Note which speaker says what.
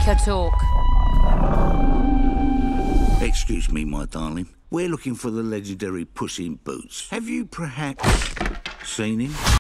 Speaker 1: her talk.
Speaker 2: Excuse me, my darling. We're looking for the legendary Puss in Boots. Have you perhaps seen him?